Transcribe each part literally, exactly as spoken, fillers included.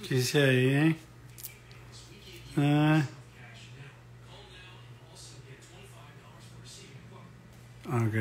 ¿Qué dice ahí, eh? Ah. Ok.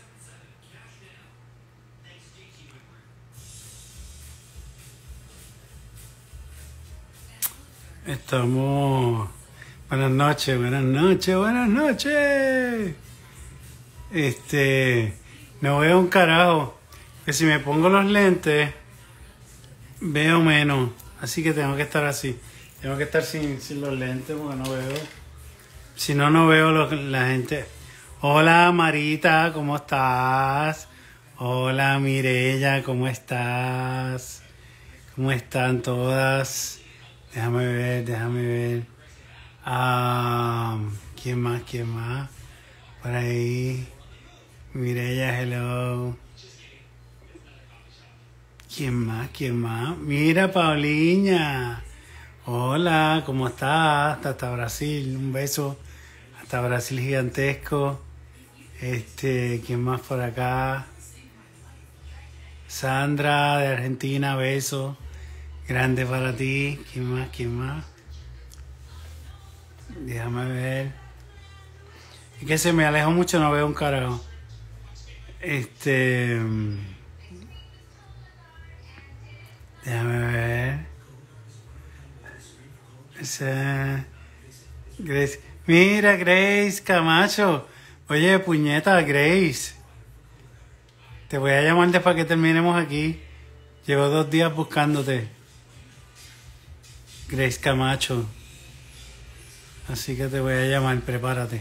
Estamos... Buenas noches, buenas noches, buenas noches. Este... No veo un carajo. Que si me pongo los lentes, veo menos. Así que tengo que estar así. Tengo que estar sin, sin los lentes porque no veo. Si no, no veo lo, la gente. Hola Marita, ¿cómo estás? Hola Mirella, ¿cómo estás? ¿Cómo están todas? Déjame ver, déjame ver. Ah, ¿quién más? ¿Quién más? Por ahí. Mirella, hello. ¿Quién más? ¿Quién más? Mira, Pauliña. Hola, ¿cómo estás? Hasta, hasta Brasil. Un beso. Hasta Brasil gigantesco. Este, ¿quién más por acá? Sandra de Argentina, beso. Grande para ti. ¿Quién más? ¿Quién más? Déjame ver. Es que se me alejó mucho, no veo un carajo. Este... Déjame ver. Ese... Grace. Mira, Grace Camacho. Oye, puñeta, Grace. Te voy a llamar después que terminemos aquí. Llevo dos días buscándote. Grace Camacho. Así que te voy a llamar, prepárate.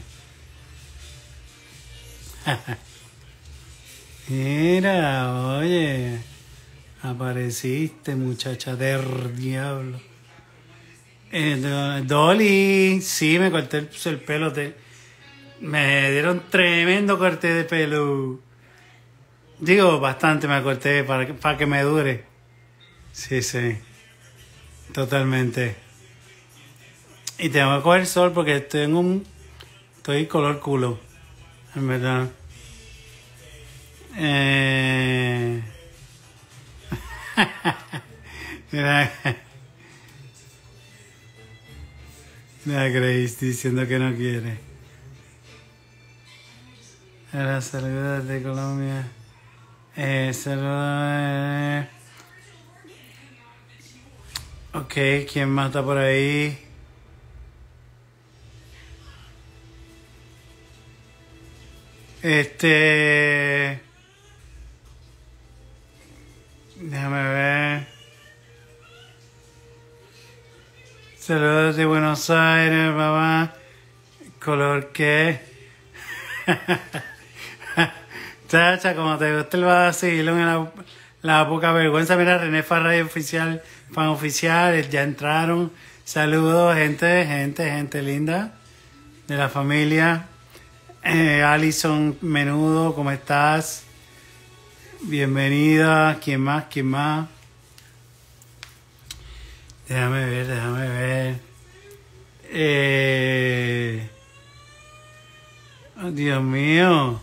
Mira, oye. Apareciste, muchacha del diablo. Eh, Dolly, sí, me corté el, el pelo. Te, me dieron tremendo corte de pelo. Digo, bastante me corté para, para que me dure. Sí, sí. Totalmente. Y tengo que coger sol porque tengo un... Estoy color culo. En verdad. Eh... Mira, mira Grace diciendo que no quiere. Ahora saludos de Colombia. Eh, saludos. Eh. Ok, ¿quién más está por ahí? Este... Déjame ver. Saludos de Buenos Aires, mamá. ¿Color qué? Chacha, como te gusta el vacilón en la, la poca vergüenza. Mira, René Farray oficial, fan oficial, ya entraron. Saludos, gente, gente, gente linda de la familia. Eh, Alison Menudo, ¿cómo estás? Bienvenida. ¿Quién más? ¿Quién más? Déjame ver, déjame ver. Eh... Oh, Dios mío.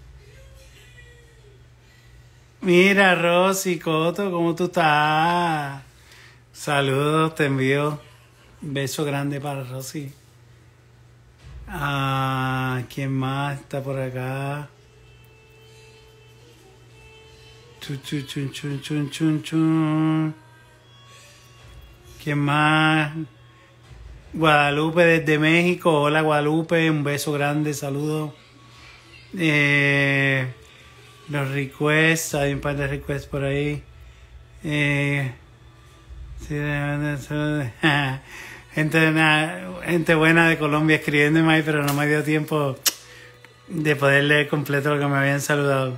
Mira, Rosy Coto, ¿cómo tú estás? Saludos, te envío un beso grande para Rosy. Ah, ¿quién más está por acá? Chun, chun, chun, chun, chun, chun, chun. ¿Quién más? Guadalupe desde México. Hola Guadalupe, un beso grande, saludos. Eh, los requests, hay un par de requests por ahí. Eh, sí, gente, gente buena de Colombia escribiéndome ahí, pero no me dio tiempo de poder leer completo lo que me habían saludado.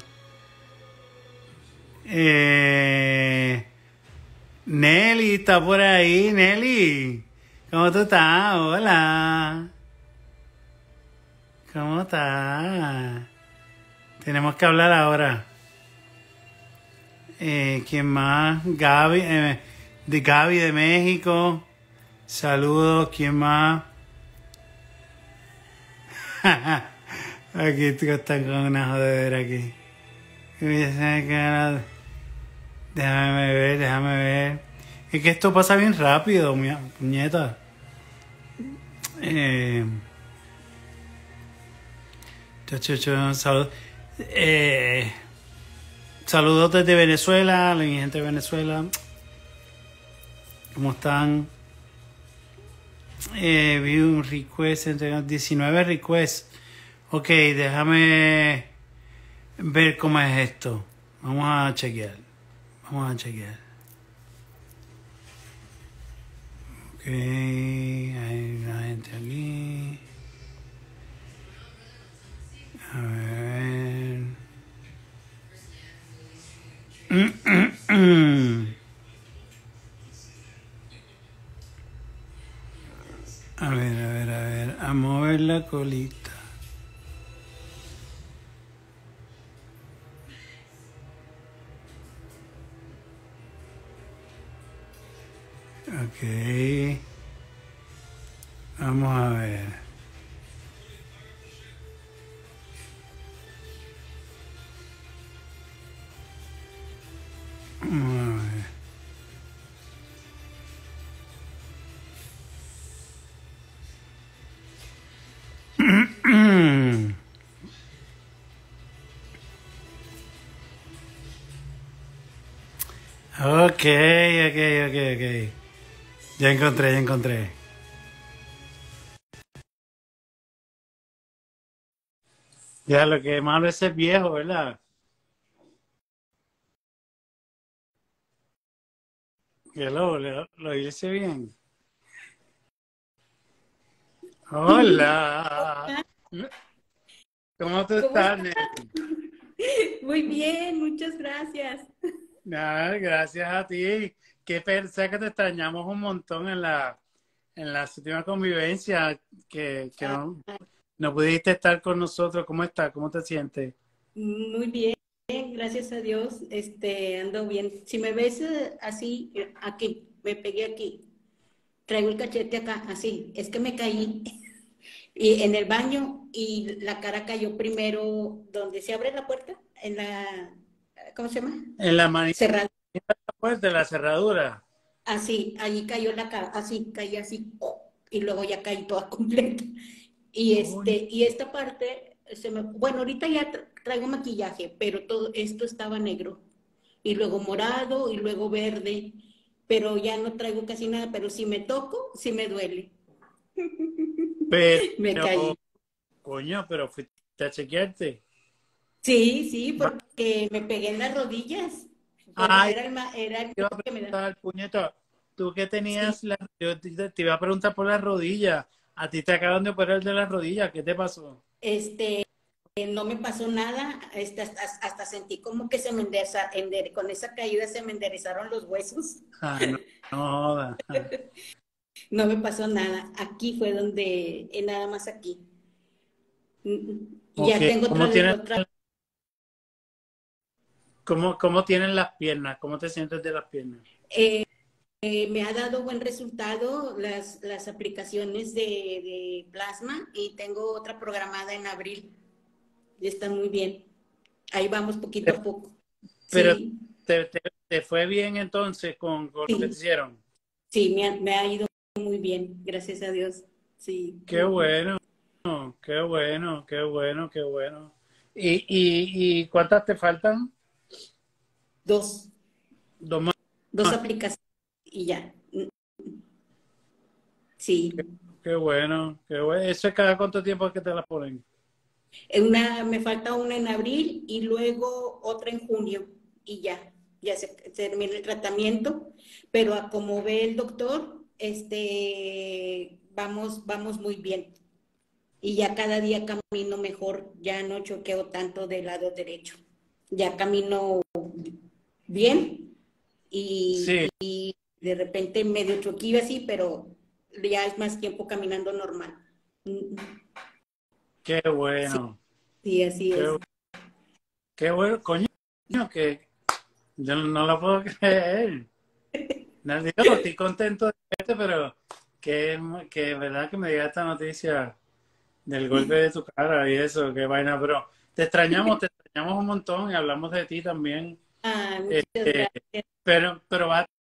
Eh, Nelly está por ahí. Nelly, ¿cómo tú estás? Hola. ¿Cómo estás? Tenemos que hablar ahora. Eh, ¿Quién más? Gaby, eh, de Gaby de México. Saludos. ¿Quién más? Aquí tú estás con una jodedera aquí. Déjame ver, déjame ver. Es que esto pasa bien rápido, mi puñeta. Eh, chacho, chacho, salud- eh, saludos desde Venezuela, la gente de Venezuela. ¿Cómo están? Eh, vi un request, entre diecinueve requests. Ok, déjame ver cómo es esto. Vamos a chequear. Vamos a chequear. Ok, hay una gente aquí. A ver. A ver, a ver, a ver. A mover la colita. Ok. Vamos a ver. Vamos a ver. Ok, ok, ok, ok. Ya encontré, ya encontré. Ya lo que malo es ser viejo, ¿verdad? Que lo, lo, lo hice bien. Hola. ¿Cómo tú ¿Cómo estás, estás? Nelly? Muy bien, muchas gracias. Nada, gracias a ti. Que pensé que te extrañamos un montón en la en la última convivencia, que, que Ah, no, no pudiste estar con nosotros. ¿Cómo estás? ¿Cómo te sientes? muy bien, gracias a Dios. Este, ando bien. Si me ves eh, así, eh, aquí, me pegué aquí, traigo el cachete acá, así, es que me caí y en el baño y la cara cayó primero donde se abre la puerta, en la, ¿cómo se llama? En la manita Cerrada. pues, de la cerradura. Así, allí cayó la cara, así, caí así, y luego ya caí toda completa. Y Uy, este, y esta parte, se me, bueno, ahorita ya tra- traigo maquillaje, pero todo esto estaba negro, y luego morado, y luego verde, pero ya no traigo casi nada, pero si me toco, sí me duele. Me pero, caí. coño, pero fuiste a chequearte. Sí, sí, Va- porque me pegué en las rodillas. Fue la- Ay, era el, ma- era el te iba a que me da. preguntar, puñeta, tú que Sí, tenías, la, yo te, te iba a preguntar por las rodillas. A ti te acaban de operar de las rodillas. ¿Qué te pasó? este, no me pasó nada, este, hasta, hasta sentí como que se me endereza, ender- con esa caída se me enderezaron los huesos. Ah, no, no joda. No me pasó nada. Aquí fue donde, eh, nada más aquí. Mm, Ok, Ya tengo ¿cómo otra, tienes, otra, cómo, cómo tienen las piernas? ¿Cómo te sientes de las piernas? eh, eh, me ha dado buen resultado las, las aplicaciones de, de plasma y tengo otra programada en abril. Y está muy bien. Ahí vamos poquito a poco. Pero Sí, te, te, te fue bien entonces con, con lo que te sí, hicieron. sí, me ha, me ha ido muy bien, gracias a Dios. Sí. Qué bueno, qué bueno, qué bueno, qué bueno. ¿Y, y, y cuántas te faltan? Dos, Dos más. dos aplicaciones y ya. Sí. Qué bueno, qué bueno. ¿Eso es cada cuánto tiempo es que te las ponen? Una, me falta una en abril y luego otra en junio y ya, ya se, se termina el tratamiento, pero a como ve el doctor, este, vamos, vamos muy bien y ya cada día camino mejor, ya no choqueo tanto del lado derecho, ya camino bien y, Sí, y de repente medio choquillo así, pero ya es más tiempo caminando normal. qué Sí, bueno, sí, así qué, es. qué bueno, coño, que yo no lo puedo creer. No digo, estoy contento de esto, pero que, que verdad que me diga esta noticia del golpe de tu cara y eso, qué vaina, pero te extrañamos, te extrañamos un montón y hablamos de ti también. Ah, muchas Este, gracias. pero, pero vas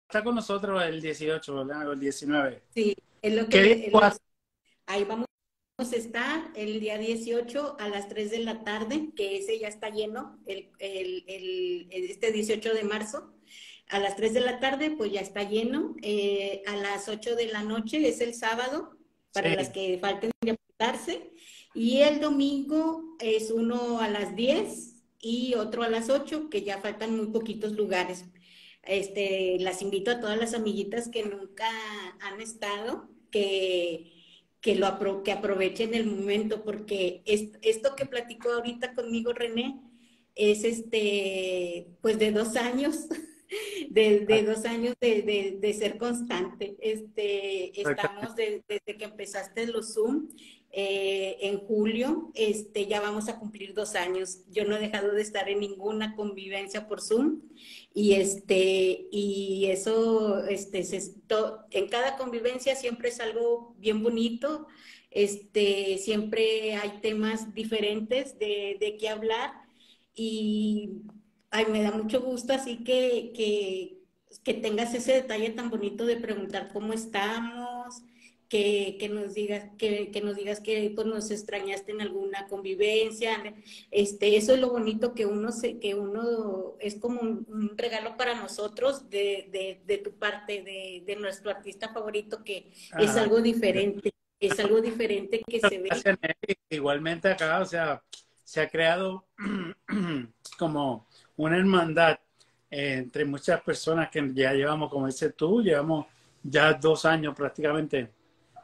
estar con nosotros el dieciocho, ¿verdad? El diecinueve. Sí, es lo ¿Qué que... día es vas? lo- ahí vamos a estar el día dieciocho a las tres de la tarde, que ese ya está lleno, el, el, el, este dieciocho de marzo. A las tres de la tarde, pues ya está lleno. Eh, a las ocho de la noche es el sábado, para las Sí. que falten de apuntarse. Y el domingo es uno a las diez y otro a las ocho, que ya faltan muy poquitos lugares. Este, las invito a todas las amiguitas que nunca han estado, que, que, lo apro que aprovechen el momento, porque es, esto que platicó ahorita conmigo René es este, pues de dos años, de, de dos años de, de, de, ser constante. Este, estamos de, desde que empezaste los Zoom, eh, en julio, este, ya vamos a cumplir dos años. Yo no he dejado de estar en ninguna convivencia por Zoom y, este, y eso, este, se, to, en cada convivencia siempre es algo bien bonito, este, siempre hay temas diferentes de, de qué hablar y ay, me da mucho gusto así que, que, que tengas ese detalle tan bonito de preguntar cómo estamos, que, que nos digas que, que nos digas que pues, nos extrañaste en alguna convivencia. Este, eso es lo bonito que uno se, que uno es como un, un regalo para nosotros de, de, de tu parte, de, de nuestro artista favorito, que es Ah, algo diferente, es algo diferente que se ve. gracias, Nelly. Igualmente acá, o sea, se ha creado como una hermandad eh, entre muchas personas que ya llevamos, como dices tú, llevamos ya dos años prácticamente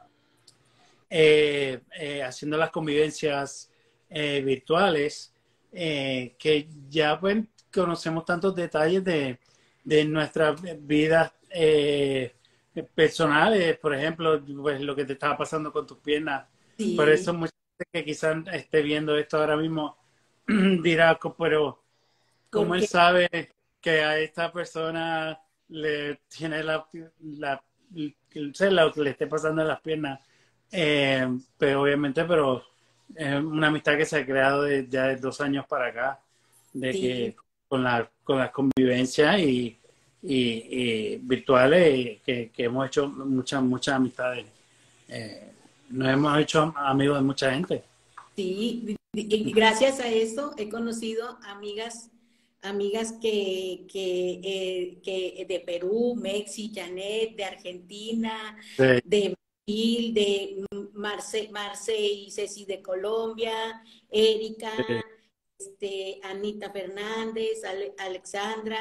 eh, eh, haciendo las convivencias eh, virtuales, eh, que ya pues conocemos tantos detalles de, de nuestras vidas eh, personales, por ejemplo, pues lo que te estaba pasando con tus piernas. Por eso Sí, mucha gente que quizás esté viendo esto ahora mismo dirá, pero ¿cómo él porque sabe que a esta persona le tiene la, la, la, la le esté pasando en las piernas? Eh, pero obviamente, pero es una amistad que se ha creado de, ya de dos años para acá, de que sí, con la con las convivencias y, y, y virtuales y que, que hemos hecho muchas muchas amistades. Eh, nos hemos hecho amigos de mucha gente. sí, y gracias a eso he conocido amigas, amigas que, que, eh, que de Perú, Mexi, Janet, de Argentina, Sí, de Brasil, de Marce, Marce y Ceci de Colombia, Erika, sí, este, Anita Fernández, Ale, Alexandra,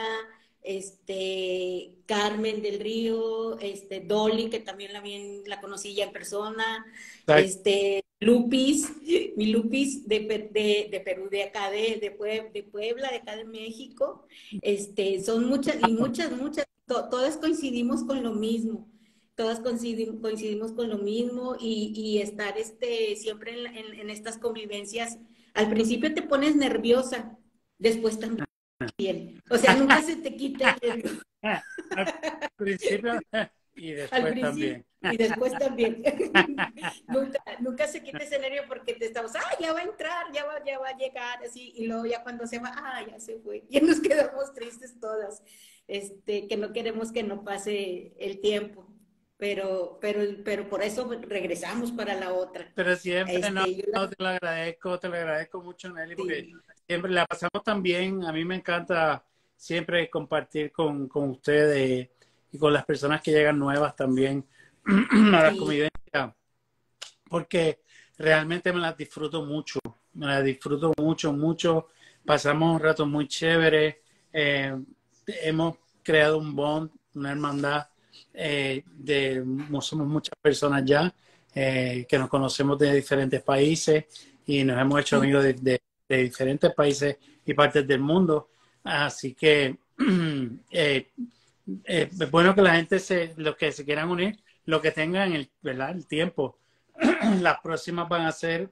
este, Carmen del Río, este, Dolly, que también la, bien, la conocí ya en persona, este, Lupis, mi Lupis de, de, de Perú, de acá de, de, Puebla, de Puebla, de acá de México, este, son muchas y muchas, muchas, to, todas coincidimos con lo mismo, todas coincidimos, coincidimos con lo mismo y, y estar este, siempre en, en, en estas convivencias. Al principio te pones nerviosa, después también. O sea, nunca se te quita el nervio. al principio y Al después principio también. y después también. nunca, nunca se quita ese nervio porque te estamos, ah, ya va a entrar, ya va, ya va a llegar, así, y luego ya cuando se va, ah, ya se fue. Ya nos quedamos tristes todas, este, que no queremos que no pase el tiempo, pero, pero, pero por eso regresamos para la otra. Pero siempre no, Este, yo no, la, te lo agradezco, te lo agradezco mucho, Nelly, porque sí, siempre la pasamos tan bien. A mí me encanta siempre compartir con, con ustedes y con las personas que llegan nuevas también a las sí, convivencias, porque realmente me las disfruto mucho, me las disfruto mucho, mucho. Pasamos un rato muy chévere, eh, hemos creado un bond, una hermandad, eh, de, somos muchas personas ya, eh, que nos conocemos de diferentes países y nos hemos hecho sí, amigos de, de, de diferentes países y partes del mundo. Así que eh, eh, es bueno que la gente, se, los que se quieran unir, lo que tengan el, ¿verdad? El tiempo. Las próximas van a ser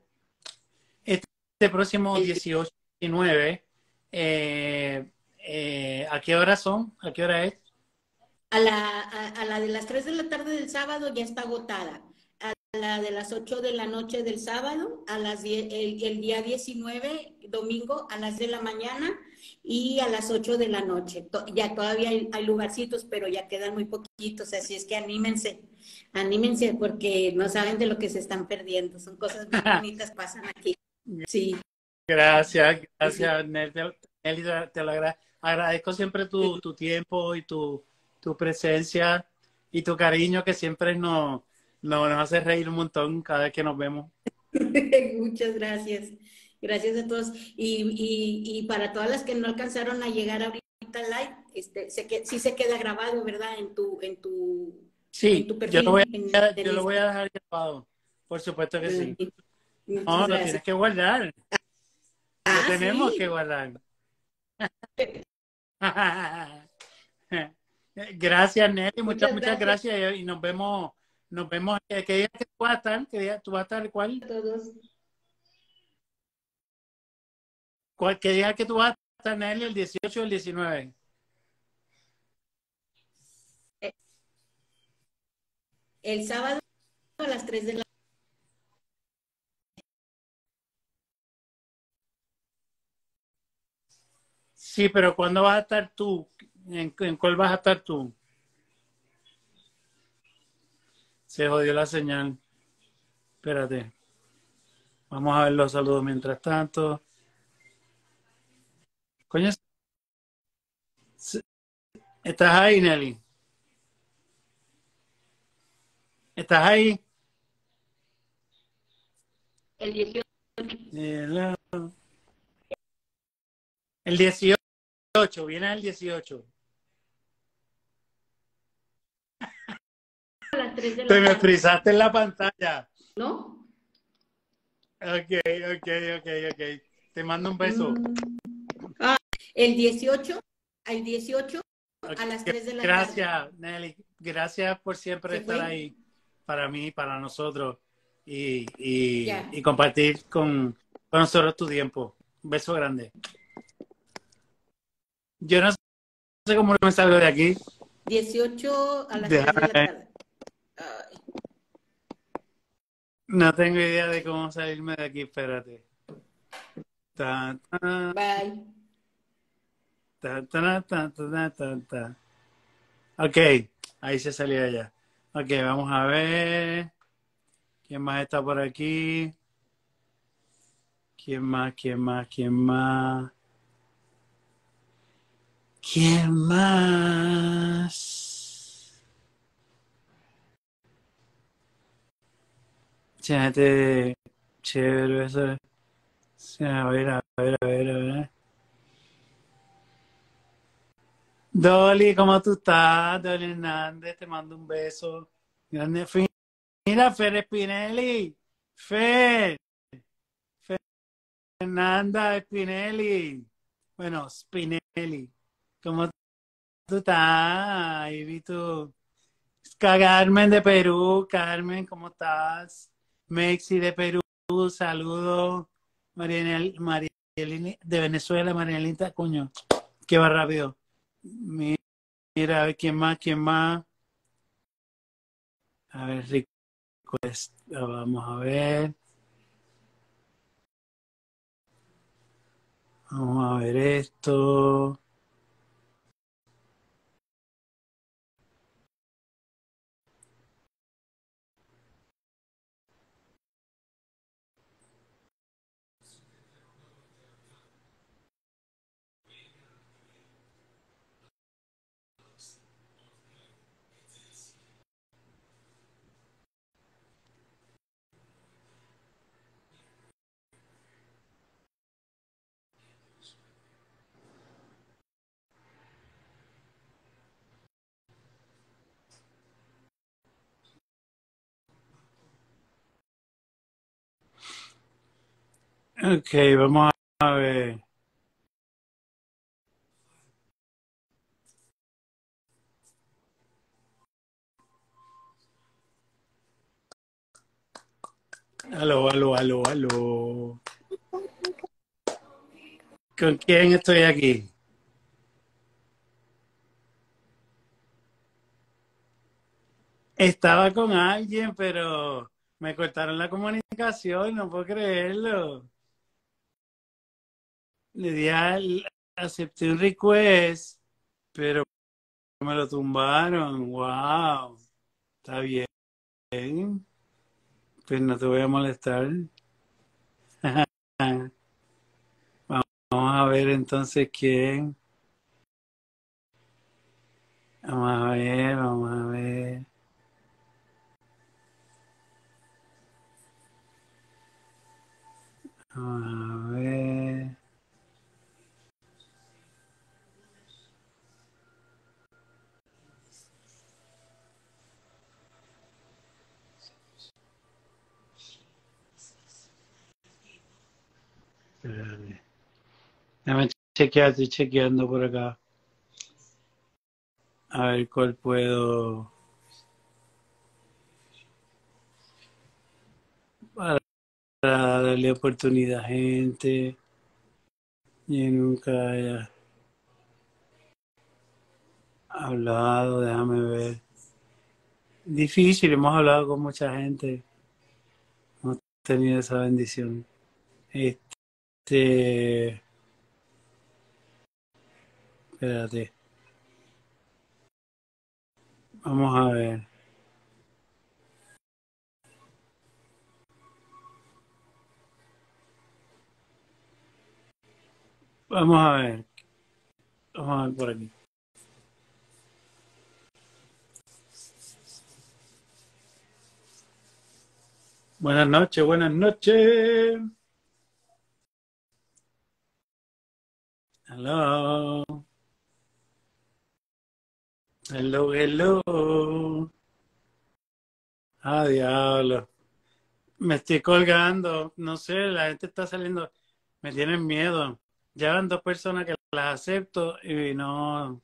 este próximo el, dieciocho y diecinueve. Eh, eh, ¿A qué hora son? ¿A qué hora es? a la, a, a la de las tres de la tarde del sábado ya está agotada. A la de las ocho de la noche del sábado, a las diez, el, el día diecinueve, domingo, a las de la mañana, y a las ocho de la noche. To- ya todavía hay, hay lugarcitos, pero ya quedan muy poquitos, así es que anímense, anímense porque no saben de lo que se están perdiendo. Son cosas bien bonitas que pasan aquí. Sí, Gracias, sí, sí. gracias, Nelly. Te, Nelly, te- te lo agra- agradezco siempre tu, tu tiempo y tu, tu presencia y tu cariño que siempre nos, nos, nos hace reír un montón cada vez que nos vemos. Muchas gracias. Gracias a todos. Y, y, y para todas las que no alcanzaron a llegar ahorita al live, este, se que, sí se queda grabado, ¿verdad? En tu, en tu, en Sí, tu yo lo voy perfil en, a, en yo lo voy a Instagram. dejar grabado. Por supuesto que sí. No, Muchas lo gracias. tienes que guardar. Lo Ah, tenemos que sí. guardar. Gracias, Nelly. Muchas, Muchas muchas gracias gracias. Y nos vemos, nos vemos. ¿Qué qué día que tú vas a estar? ¿Qué día tú vas a estar? ¿Cuál? a todos. ¿Cuál, qué día que tú vas a estar, Nelly? ¿El dieciocho o el diecinueve? Eh, El sábado a las tres de la Sí, pero ¿cuándo vas a estar tú? ¿En, en cuál vas a estar tú? Se jodió la señal. Espérate. Vamos a ver los saludos mientras tanto. Coño, ¿estás ahí, Nelly? ¿Estás ahí? el dieciocho. El, el dieciocho, viene el dieciocho. A las tres de Te la me tarde, frisaste en la pantalla. ¿no? Ok, ok, ok, ok. Te mando un beso. Mm. Ah, el dieciocho, al dieciocho a las Okay. tres de la tarde. Gracias, Nelly. Gracias por siempre ¿Se estar fue? ahí para mí, para nosotros y, y, Ya. y compartir con, con nosotros tu tiempo. Un beso grande. Yo no sé cómo me salgo de aquí. dieciocho a las tres de Déjame la ver. tarde. Ay, No tengo idea de cómo salirme de aquí. Espérate. Ta, ta, bye. ta, ta, ta, ta, ta, ta. Ok, ahí se salió ya. Ok, vamos a ver. ¿Quién más está por aquí? ¿Quién más? ¿Quién más? ¿Quién más? ¿Quién más? Gente, chévere eso. Sí, a ver, a ver, a ver, a ver. Dolly, ¿cómo tú estás? Dolly Hernández, te mando un beso. Grande. Mira, Fer Spinelli. Fer, Fernanda Spinelli. Bueno, Spinelli. ¿Cómo tú estás? Ahí vi tu... Carmen de Perú. Carmen, ¿cómo estás? Mexi de Perú, saludos. Marianel, Marielini de Venezuela, Marielita, coño, qué va rápido. Mira, a ver quién más, quién más. A ver, Rico, vamos a ver. Vamos a ver esto. Ok, vamos a ver. Aló, aló, aló, aló. ¿Con quién estoy aquí? Estaba con alguien, pero me cortaron la comunicación, no puedo creerlo. Le di al, acepté un request, pero me lo tumbaron. Wow, está bien. Pues no te voy a molestar. Vamos a ver entonces quién. Vamos a ver, vamos a ver. Vamos a ver. Espérate. Déjame chequear, estoy chequeando por acá. A ver cuál puedo. Para darle oportunidad a gente. Y nunca haya hablado, déjame ver. Difícil, hemos hablado con mucha gente. Hemos tenido esa bendición. Este. Espérate. Vamos a ver. Vamos a ver. Vamos a ver por aquí. Buenas noches, buenas noches. Hello. Hello, hello. Ah, diablo. Me estoy colgando. No sé, la gente está saliendo. Me tienen miedo. Ya van dos personas que las acepto y no.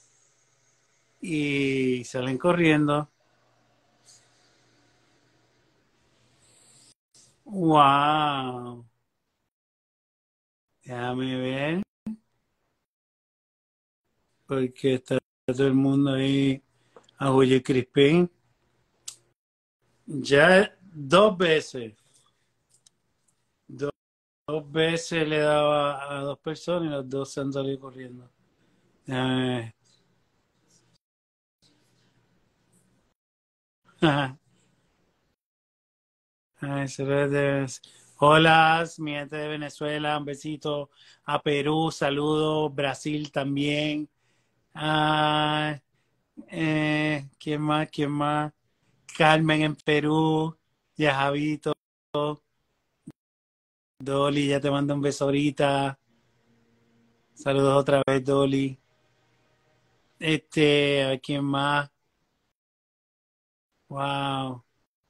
Y salen corriendo. Wow. Déjame ver. Porque está todo el mundo ahí a Julio Crispín. Ya dos veces. Dos, dos veces le daba a dos personas y las dos se han salido corriendo. Déjame ver. Ay, se ve de- Hola, mi gente de Venezuela, un besito a Perú, saludos, Brasil también. Ah, eh, ¿quién más? ¿Quién más? Carmen en Perú, ya Javito, Dolly, ya te mando un beso ahorita. Saludos otra vez, Dolly. Este, ¿a quién más? Wow.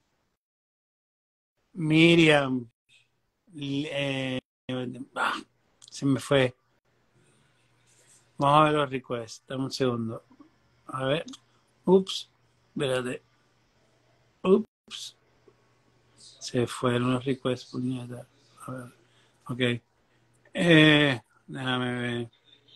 Miriam, eh, ah, se me fue. Vamos a ver los requests, dame un segundo. A ver. Ups, espérate. Ups, se fueron los requests, puñeta. A ver, ok. Eh, déjame ver.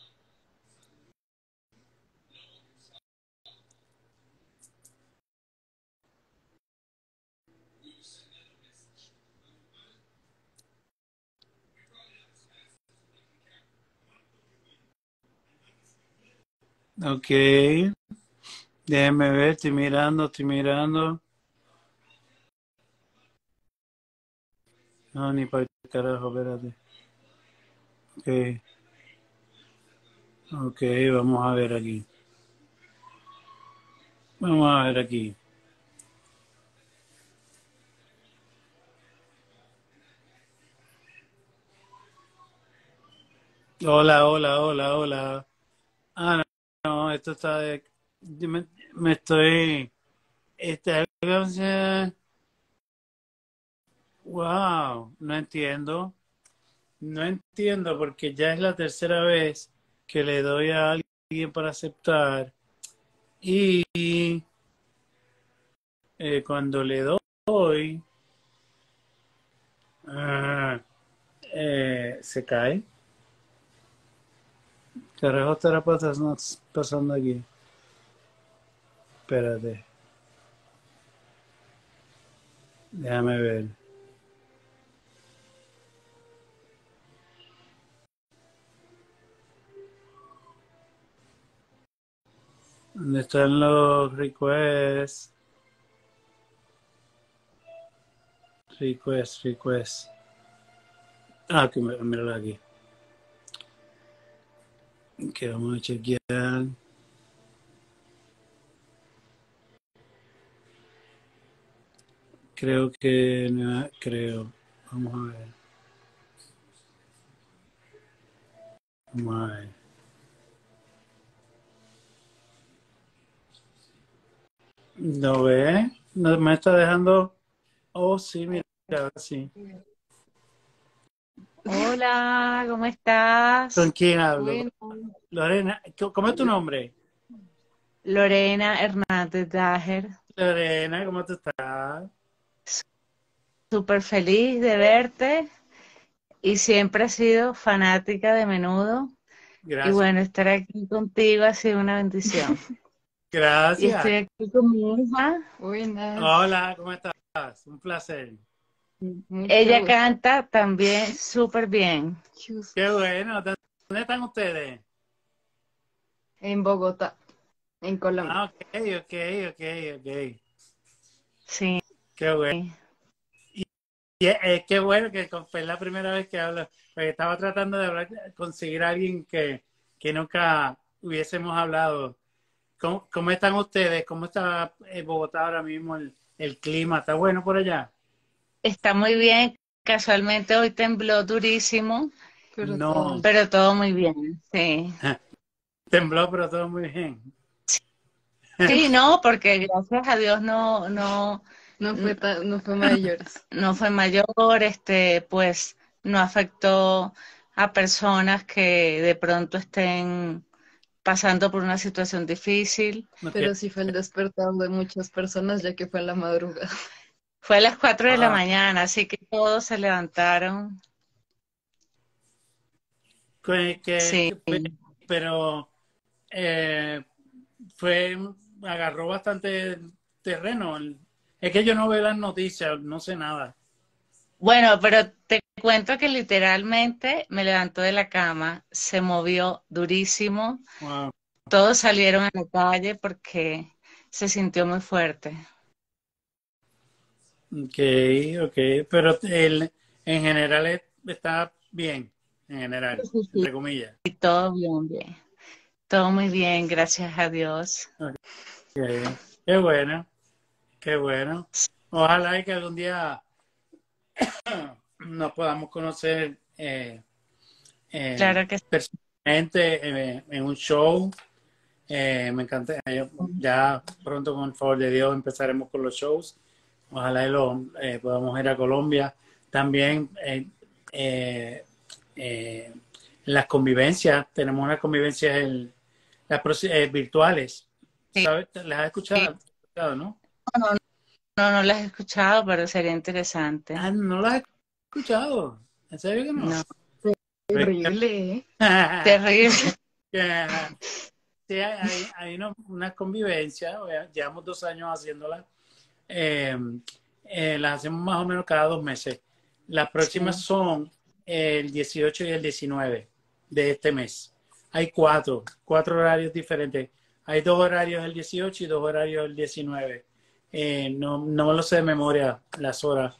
Ok, déjame ver, estoy mirando, estoy mirando. No, ni para el carajo, espérate. Ok, ok, vamos a ver aquí. Vamos a ver aquí. Hola, hola, hola, hola. Ah, no, no, esto está de... Me, me estoy... Este, wow, no entiendo. No entiendo porque ya es la tercera vez que le doy a alguien para aceptar y eh, cuando le doy ah, eh, se cae. ¿Qué carajo estará pasando, pasando aquí? Espérate, déjame ver. ¿Dónde están los requests? Request, request. Ah, que míralo aquí. Que vamos a chequear. Creo que no, creo. Vamos a ver. Vamos a ver. ¿No ve? No me está dejando. Oh, sí, mira, ahora sí. Hola, ¿cómo estás? ¿Con quién hablo? Bueno, Lorena, ¿cómo es tu nombre? Lorena Hernández Dager, Lorena, ¿cómo tú estás? súper feliz de verte y siempre he sido fanática de Menudo. Y Gracias. bueno, estar aquí contigo ha sido una bendición. Y Gracias. estoy aquí con mi hija. Buenas. Hola, ¿cómo estás? Un placer. Mucho Ella gusto. Canta también súper bien. Qué bueno. ¿Dónde están ustedes? En Bogotá, en Colombia. Ah, ok, ok, ok, ok. Sí. Qué bueno. Y, y eh, qué bueno que fue la primera vez que hablo. Porque estaba tratando de hablar, conseguir a alguien que, que nunca hubiésemos hablado. ¿Cómo, cómo están ustedes? ¿Cómo está eh, Bogotá ahora mismo? El, el clima, ¿está bueno por allá? Está muy bien. Casualmente hoy tembló durísimo, Pero no. Todo... pero todo muy bien, sí. Tembló, pero todo muy bien. Sí, no, porque gracias a Dios no, no, no fue tan, no fue mayores. No fue mayor, este, pues no afectó a personas que de pronto estén pasando por una situación difícil. Okay. Pero sí fue el despertar de muchas personas, ya que fue en la madrugada. Fue a las cuatro de la mañana, así que todos se levantaron. Que, que, sí. que, pero eh, fue, agarró bastante terreno. Es que yo no veo las noticias, no sé nada. Bueno, pero te cuento que literalmente me levantó de la cama, se movió durísimo. Wow. Todos salieron a la calle porque se sintió muy fuerte. Ok, ok, pero el, en general está bien, en general, sí, sí. Entre comillas. Y todo bien, bien. Todo muy bien, gracias a Dios. Okay. Qué bueno, qué bueno. Ojalá que algún día nos podamos conocer eh, eh, claro que personalmente eh, en un show. Eh, me encanta. Eh, ya pronto, con el favor de Dios, empezaremos con los shows. Ojalá lo, eh, podamos ir a Colombia. También eh, eh, eh, las convivencias, tenemos unas convivencias en, las, eh, virtuales. sí. ¿Sabes? ¿Las has escuchado? Sí. ¿No? No, no, no las he escuchado, pero sería interesante. Ah, ¿no las has escuchado? ¿En serio que no? No. Terrible, ¿eh? Terrible. Sí, hay, hay una, una convivencia, llevamos dos años haciéndola. Eh, eh, las hacemos más o menos cada dos meses. Las próximas sí. son el dieciocho y el diecinueve de este mes. Hay cuatro, cuatro horarios diferentes. Hay dos horarios el dieciocho y dos horarios el diecinueve. Eh, no, no me lo sé de memoria las horas.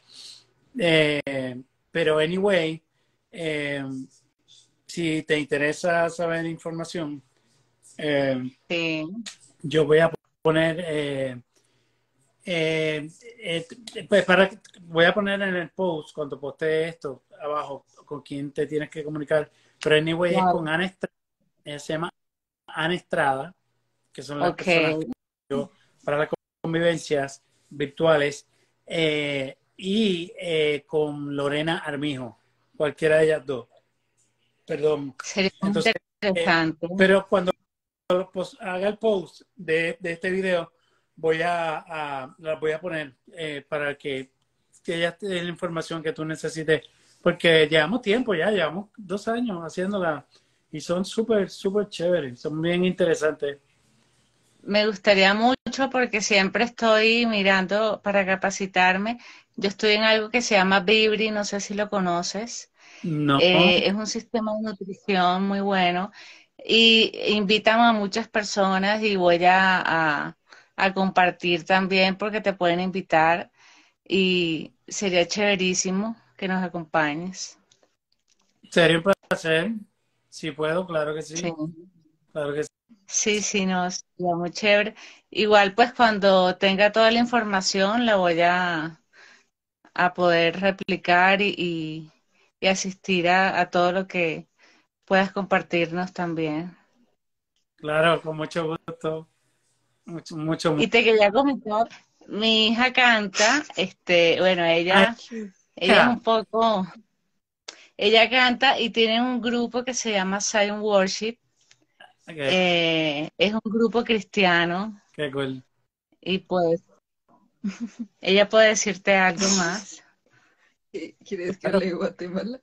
Eh, pero anyway, eh, si te interesa saber información, eh, sí. yo voy a poner eh, Eh, eh, pues para, voy a poner en el post cuando postee esto abajo con quién te tienes que comunicar, pero anyway wow. es con Ana Estrada, ella se llama Ana Estrada, que son las okay. personas que yo para las convivencias virtuales, eh, y eh, con Lorena Armijo, cualquiera de ellas dos, perdón. Sería Entonces, interesante. Eh, pero cuando haga el post de, de este video, voy a, a las voy a poner eh, para que, que ella te dé la información que tú necesites, porque llevamos tiempo ya, llevamos dos años haciéndola y son súper, súper chéveres, son bien interesantes. Me gustaría mucho porque siempre estoy mirando para capacitarme. Yo estoy en algo que se llama Vibri, no sé si lo conoces. No. Eh, es un sistema de nutrición muy bueno. Y invitamos a muchas personas y voy a, a, a compartir también porque te pueden invitar y sería chéverísimo que nos acompañes. Sería un placer. Si puedo, claro que Sí, sí. Claro que sí. sí, sí, no, sería muy chévere. Igual pues cuando tenga toda la información la voy a, a poder replicar y, y, y asistir a, a todo lo que puedas compartirnos también. Claro, con mucho gusto. Mucho, mucho, mucho. Y te quería comentar, mi hija canta, este, bueno, Ay, ella, ella es hija. un poco, ella canta y tiene un grupo que se llama Zion Worship, Ok, eh, es un grupo cristiano qué cool. y pues ella puede decirte algo más. ¿Qué- ¿Quieres que Claro. hable de Guatemala?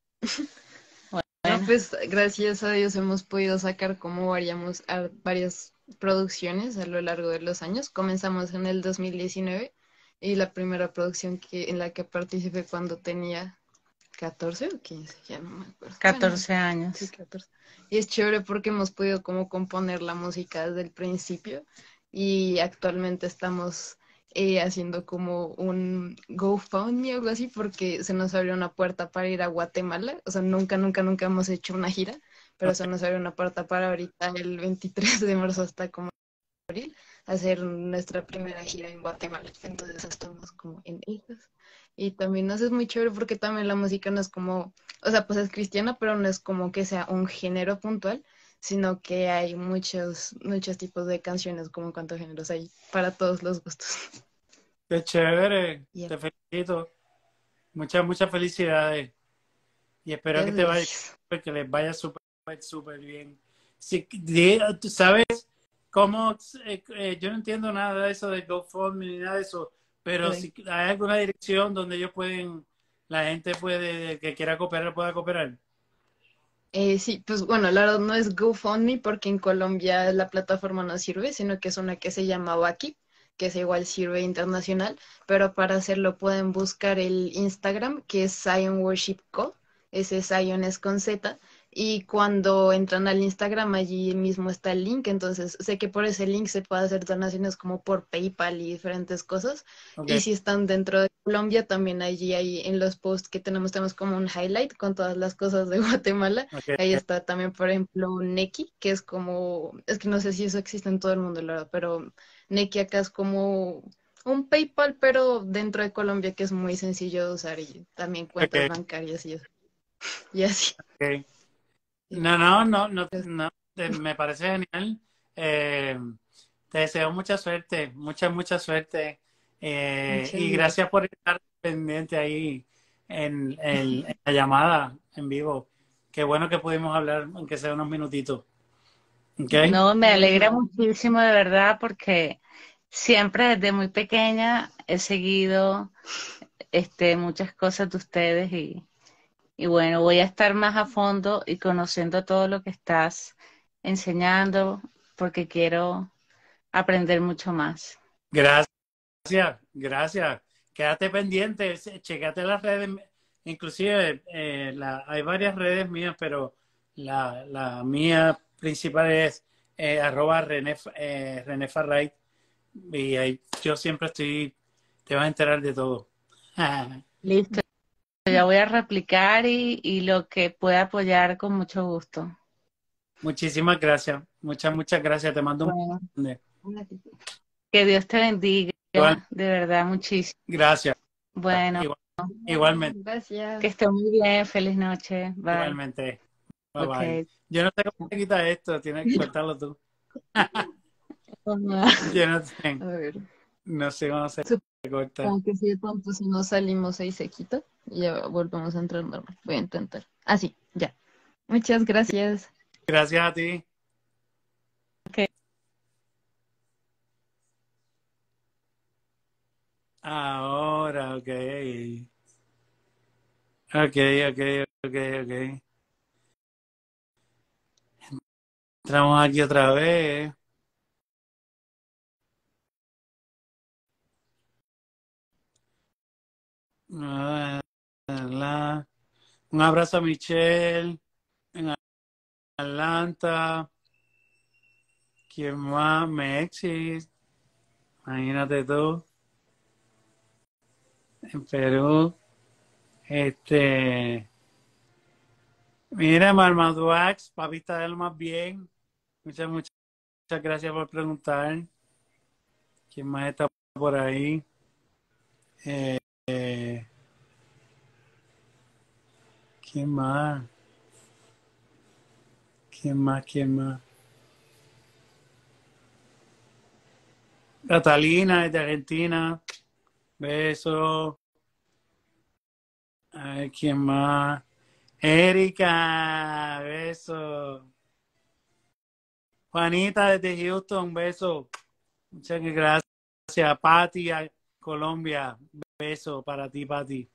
No, Bueno, pues gracias a Dios hemos podido sacar como variamos, a- varias producciones a lo largo de los años. Comenzamos en el dos mil diecinueve y la primera producción que, en la que participé cuando tenía catorce o quince, ya no me acuerdo. Bueno, catorce sí, años. catorce. Y es chévere porque hemos podido como componer la música desde el principio y actualmente estamos eh, haciendo como un GoFundMe o algo así porque se nos abrió una puerta para ir a Guatemala. O sea, nunca, nunca, nunca hemos hecho una gira, pero se nos abrió una puerta para ahorita el veintitrés de marzo hasta como hacer nuestra primera gira en Guatemala. Entonces estamos como en ellas. Y también nos es muy chévere porque también la música no es como, o sea, pues es cristiana, pero no es como que sea un género puntual, sino que hay muchos, muchos tipos de canciones, como cuántos géneros hay para todos los gustos. Qué chévere. Yeah. Te felicito. Muchas, muchas felicidades. Y espero que Muchas te vaya, gracias. que les vaya súper, súper bien. Si, di- ¿tú sabes cómo? Eh, eh, yo no entiendo nada de eso de GoFundMe ni nada de eso, pero Like, si hay alguna dirección donde ellos pueden, la gente puede, que quiera cooperar, pueda cooperar. Eh, sí, pues bueno, la verdad no es GoFundMe porque en Colombia la plataforma no sirve, sino que es una que se llama Baki, que es igual sirve internacional, pero para hacerlo pueden buscar el Instagram, que es Zion Worship Co. Ese Zion es con Z, y cuando entran al Instagram allí mismo está el link, entonces sé que por ese link se puede hacer donaciones como por PayPal y diferentes cosas, Ok, y si están dentro de Colombia, también allí hay en los posts que tenemos, tenemos como un highlight con todas las cosas de Guatemala. Ahí ok, está también, por ejemplo, Neki, que es como, es que no sé si eso existe en todo el mundo, la verdad, pero Neki acá es como un PayPal, pero dentro de Colombia que es muy sencillo de usar y también cuentas ok, bancarias y eso. Y así. ok. Sí. No, no, no, no, Pues, no, eh, me parece genial. Eh, te deseo mucha suerte, mucha, mucha suerte. Eh, muchas y gracias. gracias por estar pendiente ahí en, en- en la llamada en vivo. Qué bueno que pudimos hablar, aunque sea unos minutitos. ¿Ok? No, me No, alegra igual. muchísimo de verdad porque siempre desde muy pequeña he seguido este, muchas cosas de ustedes y, y bueno, voy a estar más a fondo y conociendo todo lo que estás enseñando porque quiero aprender mucho más. Gracias, gracias. Quédate pendiente, se- checate las redes. Inclusive eh, la- hay varias redes mías, pero la, la mía principal es eh, arroba René, eh, René Farray. Y ahí yo siempre estoy, te vas a enterar de todo. Listo, ya voy a replicar y, y lo que pueda apoyar con mucho gusto. Muchísimas gracias. Muchas, muchas gracias. Te mando un Bueno, beso. que Dios te bendiga, Igual, de verdad, muchísimo. gracias. Bueno, Igual, igualmente, que Gracias. esté muy bien, feliz noche, bye. igualmente. Bye bye. Ok. Yo no sé cómo se quita esto, tienes que cortarlo tú. Yo no sé, A ver. no sé cómo se corta. Supongo que si de pronto si no salimos ahí se quita y ya volvemos a entrar normal. Voy a intentar. Ah, sí, ya. Muchas gracias. Gracias a ti. Ok. Ahora, ok. Ok, ok, ok, ok. Entramos aquí otra vez. Ah, la- Un abrazo a Michelle. Atlanta. ¿Quién más? México. Imagínate tú. En Perú. Este. Mira, Marmaduax, papi está de lo más bien. Muchas, muchas, muchas gracias por preguntar. ¿Quién más está por ahí? Eh, eh, ¿Quién más? ¿Quién más? ¿Quién más? Catalina es de Argentina. Beso. A ver, ¿quién más? Erika, beso. Juanita desde Houston, beso. Muchas gracias. Pati, a Colombia, beso para ti, Pati.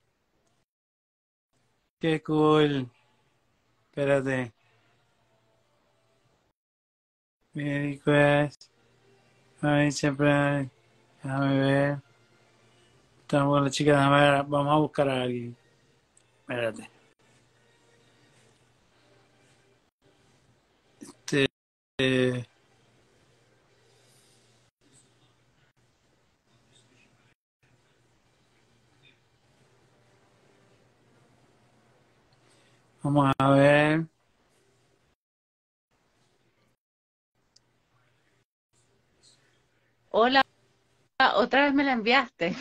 Qué cool. Espérate. Mi request. Ay, siempre. Déjame ver. Estamos con la chica, déjame ver. Vamos a buscar a alguien. Espérate. Este. eh, Vamos a ver. Hola, otra vez me la enviaste.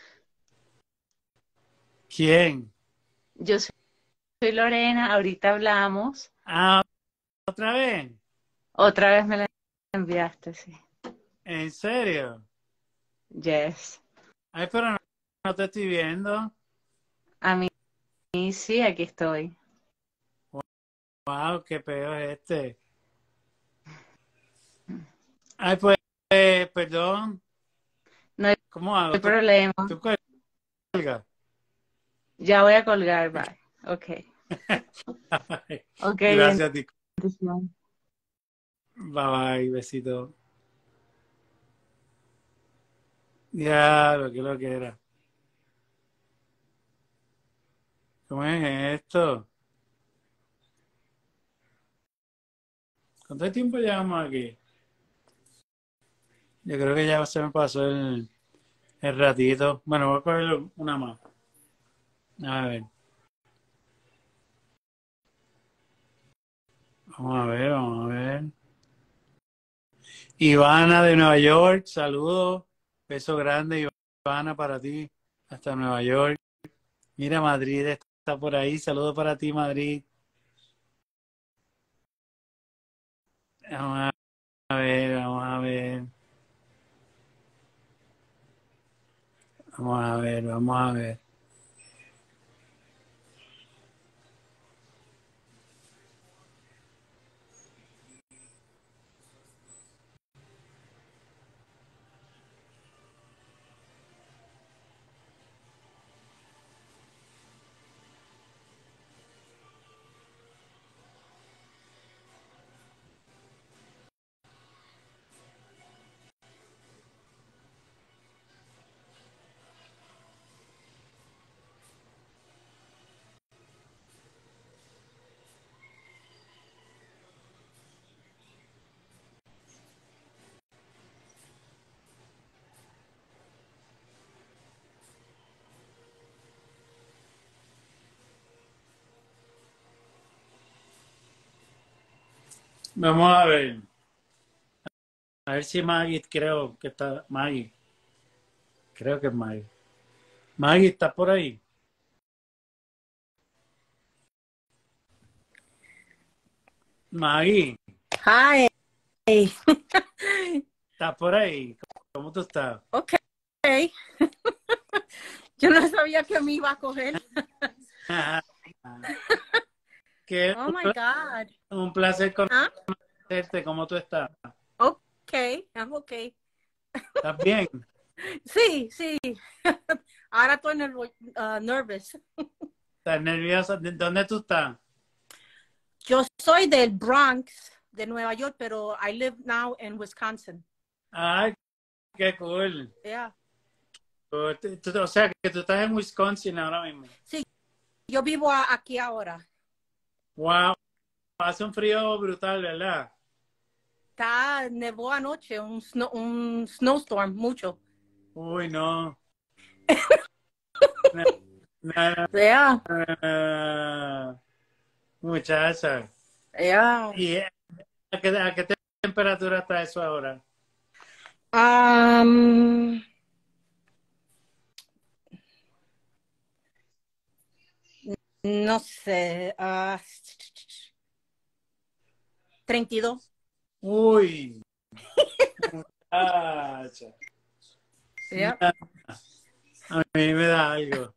¿Quién? Yo soy soy Lorena, ahorita hablamos. Ah, otra vez. Otra vez me la enviaste, sí. ¿En serio? Yes. Ay, pero no, no te estoy viendo. A mí sí, aquí estoy. Wow, qué peor es este. Ay, pues, eh, perdón. No hay ¿Cómo hago? ¿Tú, problema. tú cuelgas? Ya voy a colgar, bye. Ok. Ok, Gracias a ti. bendición. Bye bye, besito. Ya, lo que lo que era. ¿Cómo es esto? ¿Cuánto tiempo llevamos aquí? Yo creo que ya se me pasó el, el ratito. Bueno, voy a coger una más. A ver. Vamos a ver, vamos a ver. Ivana de Nueva York, saludos. Beso grande, Ivana, para ti. Hasta Nueva York. Mira, Madrid está por ahí. Saludos para ti, Madrid. Vamos a ver, vamos a ver. Vamos a ver, vamos a ver. Vamos a ver. A ver si Maggie, creo que está. Maggie. Creo que es Maggie. Maggie, ¿está por ahí? Maggie, Hi. ¿estás por ahí? ¿Cómo tú estás? Ok. Yo no sabía que me iba a coger. Que Oh un, my pla- God. un placer ¿Ah? conocerte. ¿Cómo tú estás? Ok, I'm okay. ¿Estás bien? Sí, sí. Ahora estoy nervo- uh, nervous. ¿Estás nerviosa? ¿De dónde tú estás? Yo soy del Bronx, de Nueva York, pero I live now in Wisconsin. Ay, qué cool. Yeah. Tú- tú- O sea, que tú estás en Wisconsin ahora mismo. Sí, yo vivo a- aquí ahora. Wow. hace un frío brutal, ¿verdad? Está, nevó anoche, un, snow, un snowstorm, mucho. Uy, no. Na- na- Yeah, na- muchacha. yeah. ¿Y a qué, a qué temperatura está eso ahora? Um, no sé, uh, treinta y dos. Uy, muchacha. Yeah. A mí me da algo.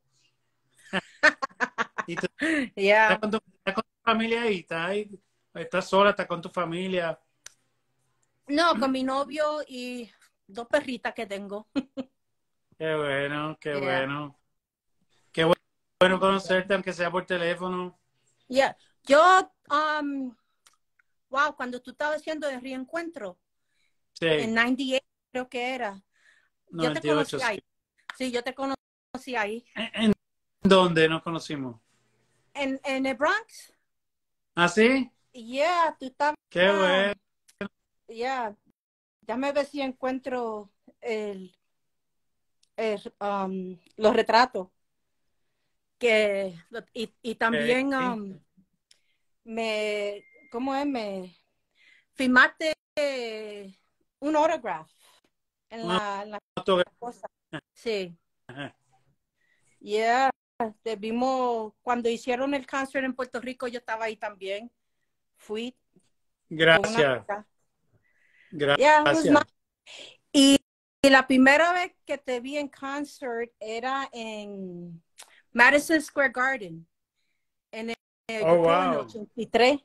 ¿Y tú Yeah. estás con tu, estás con tu familia ahí? ¿Estás ahí? ¿Estás sola? ¿Estás con tu familia? No, con mi novio y dos perritas que tengo. Qué bueno, qué Yeah. bueno. Qué bueno, bueno conocerte, aunque sea por teléfono. Yeah. Yo, um, wow, cuando tú estabas haciendo el reencuentro, en Sí, noventa y ocho creo que era, yo te noventa y ocho, conocí sí. ahí. Sí, yo te conocí ahí. ¿En, en dónde nos conocimos? En, en el Bronx. ¿Ah, sí? Yeah, tú estabas, Qué bueno. yeah. Déjame ver si encuentro el, el, um, los retratos. Que, y, y también um, me, ¿cómo es? Me firmaste un autograph en Una la, en la autógrafo. cosa. Sí. Yeah. Te vimos cuando hicieron el concert en Puerto Rico, yo estaba ahí también. Fui con una Gracias. amiga. Gra- Yeah, it was Gracias. nice. Y, y la primera vez que te vi en concert era en Madison Square Garden, en el, Oh, yo creo en el wow. ochenta y tres.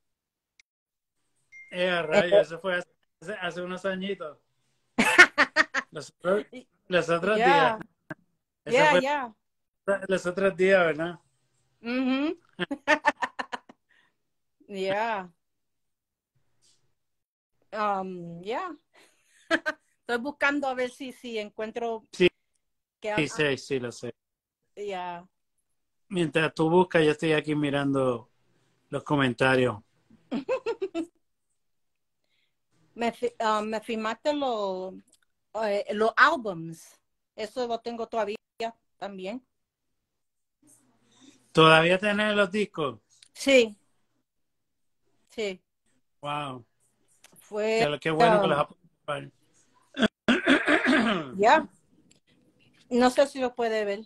Eh, a rayo, eso fue hace, hace unos añitos. Los, otros- los otros días. Yeah, Eso yeah, fue yeah. los otros días, ¿verdad? Mhm. Yeah. Um, yeah. Estoy buscando a ver si, si encuentro Sí, que sí, sí, sí, lo sé. yeah. Mientras tú buscas, yo estoy aquí mirando los comentarios. Me, fi- um, me firmaste los eh, los álbums. Eso lo tengo todavía también. ¿Todavía tenés los discos? Sí, sí. Wow. Fue, Qué, qué bueno que um, los has podido comprar. ya. No sé si lo puede ver.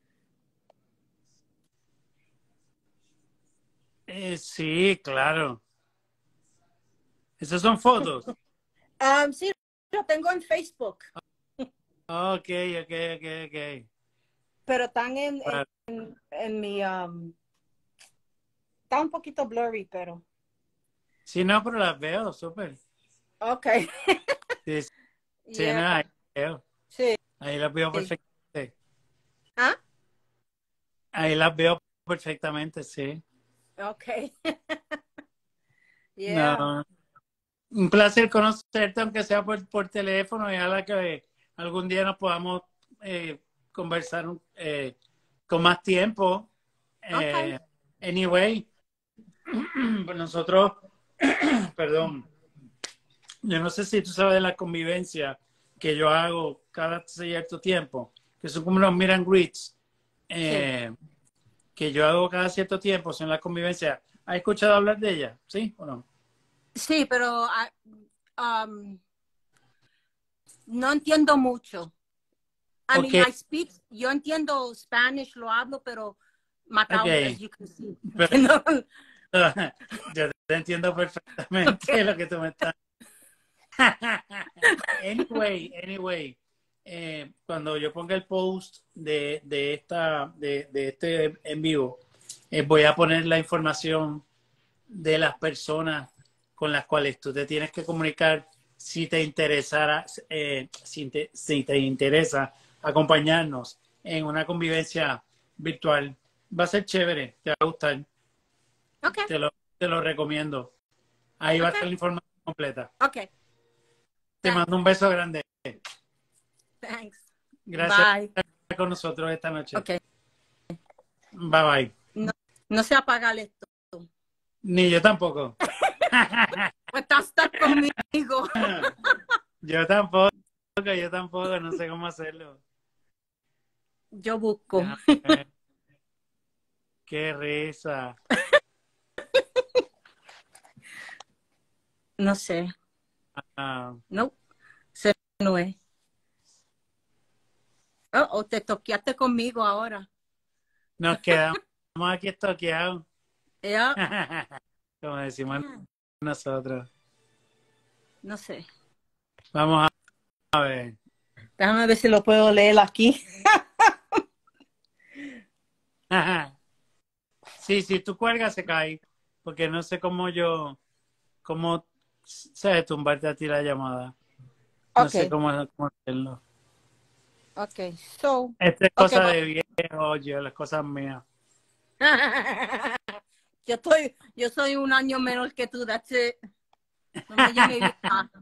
Eh, sí, claro. Esas son fotos. Um, sí, lo tengo en Facebook, Ok, ok, ok, ok. pero están en, Wow. en, en mi... um, está un poquito blurry, pero... Sí, no, pero las veo, súper. Ok. Sí, sí, no, Yeah. ahí las veo. Sí. Ahí las veo perfectamente. ¿Ah? Ahí las veo perfectamente, sí. Ok. Yeah. No. Un placer conocerte, aunque sea por, por teléfono, y ojalá que algún día nos podamos eh, conversar eh, con más tiempo. Eh, Ok. Anyway, pues nosotros, perdón, yo no sé si tú sabes de la convivencia que yo hago cada cierto tiempo, que son como los meet and greets, eh, que yo hago cada cierto tiempo, son la convivencia. ¿Has escuchado hablar de ella? ¿Sí o no? Sí, pero ah, um, no entiendo mucho. I Ok, mean, I speak, yo entiendo Spanish, lo hablo, pero matado, as ok. you can see. Pero- No. yo te entiendo perfectamente lo que tú me estás. Anyway, anyway, eh, cuando yo ponga el post de, de, esta, de, de este en vivo, eh, voy a poner la información de las personas con las cuales tú te tienes que comunicar si te interesara, eh, si, te, si te interesa acompañarnos en una convivencia virtual. Va a ser chévere, te va a gustar, Okay, te lo, te lo recomiendo. Ahí va a estar okay, la información completa. okay. Te Thanks. mando un beso grande. Thanks. Gracias por Bye. estar con nosotros esta noche. Okay. Bye bye. No, no se apaga esto. Ni yo tampoco. Pues estás estás conmigo. Yo tampoco, yo tampoco, no sé cómo hacerlo. Yo busco. Déjame ver. Qué risa. No sé. Ah, No, se no es. Oh, oh, te toqueaste conmigo ahora. nos quedamos aquí estoqueados. Ya, Como decimos nosotros. no sé. Vamos a ver. Déjame ver si lo puedo leer aquí. Sí, si tú cuelgas se cae. Porque no sé cómo yo, cómo, sabes, tumbarte a ti la llamada. No sé Ok, cómo, cómo hacerlo. ok. So, Esta es ok, cosa va- de viejo, yo, las cosas mías. Yo estoy, yo soy un año menor que tú, that's it. No me llame vieja.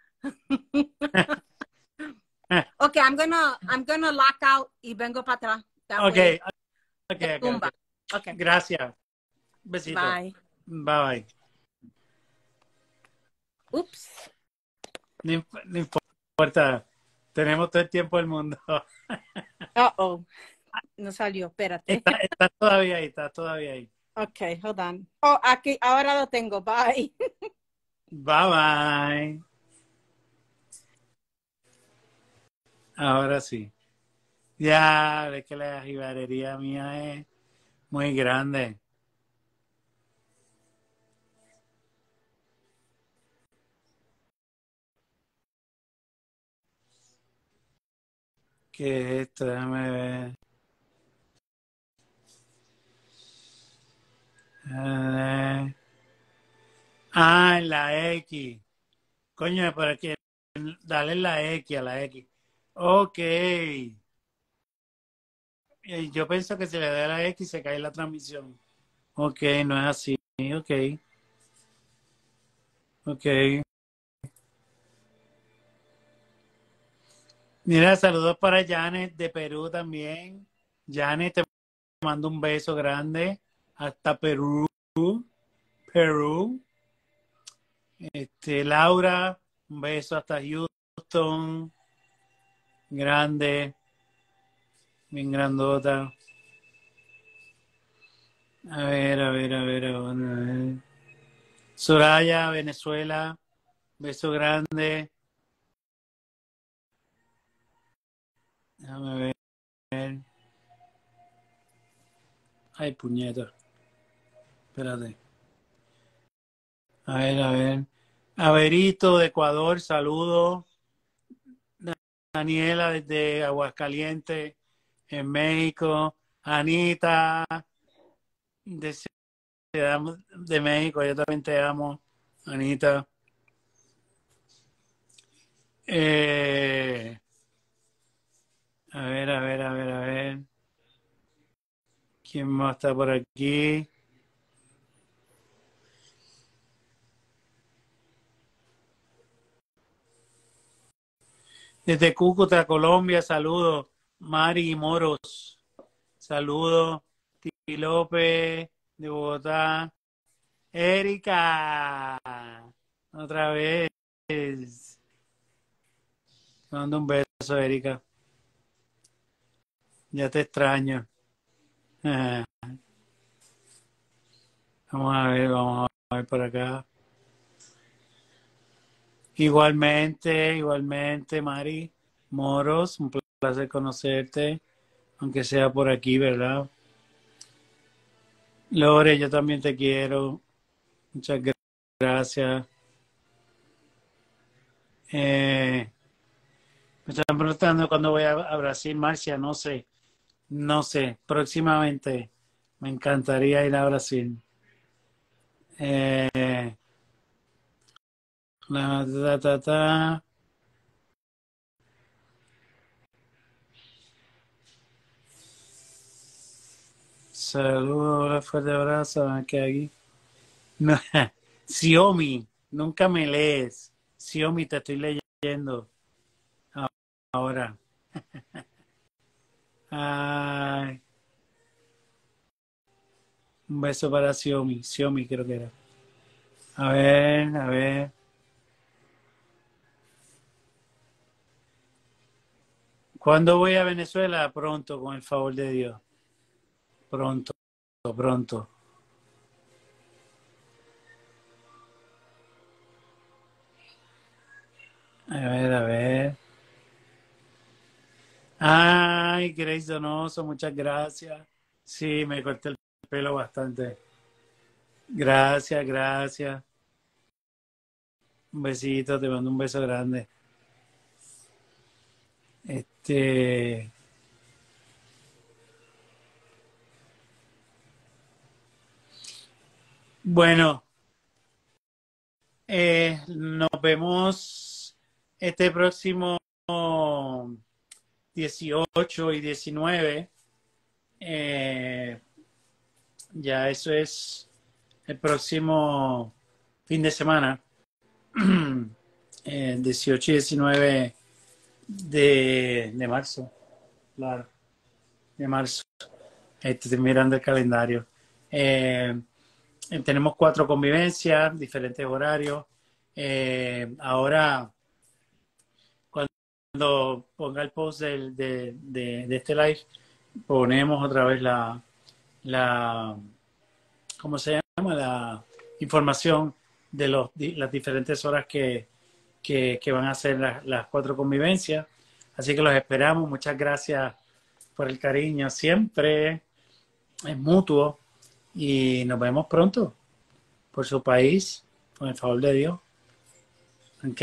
Ok, I'm gonna, I'm gonna lock out y vengo para atrás. That Ok, way, ok, te ok, ok. tumba. Ok, Gracias. Besito. bye. Bye bye. Oops. No, imp- no importa. Tenemos todo el tiempo del mundo. Uh-oh. No salió, espérate. Está, está todavía ahí, está todavía ahí. Ok, hold on. Oh, aquí, ahora lo tengo. Bye. Bye bye. Ahora sí. Ya, es que la jibarería mía es muy grande. ¿Qué es esto? Déjame ver. Eh, Ah, en la X. Coño, pero que dale la X a la X. Ok. Eh, Yo pienso que si le da la X se cae la transmisión. Ok, no es así. Ok, ok. Mira, saludos para Janet de Perú también. Janet, te mando un beso grande hasta Perú. Perú. Este, Laura, un beso hasta Houston. Grande, bien grandota. A ver, a ver, a ver, a ver. A ver. Soraya, Venezuela, beso grande. Déjame ver. Ay, puñeta. Espérate. A ver, a ver. Averito de Ecuador, saludos. Daniela desde Aguascalientes, en México. Anita, de, de México, yo también te amo, Anita. Eh, a ver, a ver, a ver, a ver. ¿Quién más está por aquí? Desde Cúcuta, Colombia, saludos. Mari Moros, saludos. Titi López, de Bogotá. Erika, otra vez. Te mando un beso, Erika. Ya te extraño. Vamos a ver, vamos a ver por acá. Igualmente, igualmente, Mari Moros, un placer conocerte, aunque sea por aquí, ¿verdad? Lore, yo también te quiero. Muchas gracias. Eh, me están preguntando cuándo voy a, a Brasil, Marcia, no sé, no sé, próximamente me encantaría ir a Brasil. Eh, la, ta, ta, ta. Saludos, fuerte abrazo, aquí, aquí. No, Xiaomi, nunca me lees. Xiaomi, te estoy leyendo ahora. Ay, un beso para Xiaomi, Xiaomi creo que era. A ver, a ver. ¿Cuándo voy a Venezuela? Pronto, con el favor de Dios. Pronto, pronto. A ver, a ver. Ay, Grace Donoso, muchas gracias. Sí, me corté el pelo bastante. Gracias, gracias. Un besito, te mando un beso grande. Este, bueno, eh, nos vemos este próximo dieciocho y diecinueve. Eh, ya eso es el próximo fin de semana. eh, dieciocho y diecinueve de, de marzo. Claro, de marzo. Este, estoy mirando el calendario. Eh, tenemos cuatro convivencias, diferentes horarios. Eh, ahora, cuando ponga el post del- de, de- de este live, ponemos otra vez la, la, ¿cómo se llama? La información de los, di- las diferentes horas que, que, que van a ser las, las cuatro convivencias. Así que los esperamos. Muchas gracias por el cariño. Siempre es mutuo y nos vemos pronto por su país, con el favor de Dios. ¿Ok?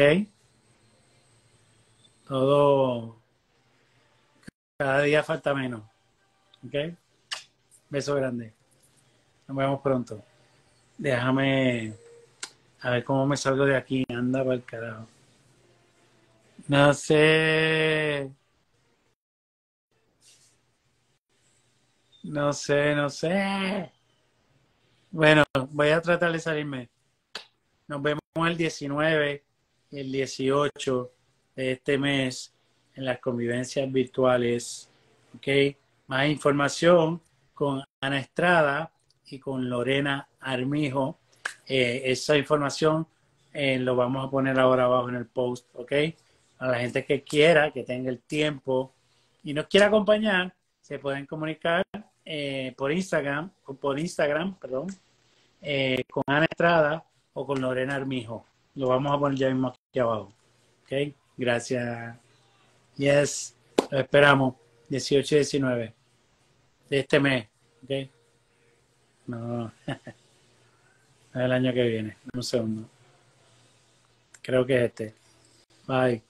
Todo, cada día falta menos. ¿Ok? Beso grande. Nos vemos pronto. Déjame a ver cómo me salgo de aquí. Anda para el carajo. No sé. No sé, no sé. Bueno, voy a tratar de salirme. Nos vemos el diecinueve y el dieciocho de este mes en las convivencias virtuales. ¿Ok? Más información con Ana Estrada y con Lorena Armijo. Eh, esa información eh, lo vamos a poner ahora abajo en el post. ¿Ok? A la gente que quiera, que tenga el tiempo y nos quiera acompañar, se pueden comunicar eh, por Instagram, por Instagram, perdón, eh, con Ana Estrada o con Lorena Armijo. Lo vamos a poner ya mismo aquí abajo. ¿Ok? Gracias. Yes. Lo esperamos. dieciocho y diecinueve de este mes. ¿Ok? No, el año que viene. Un segundo. Creo que es este. Bye.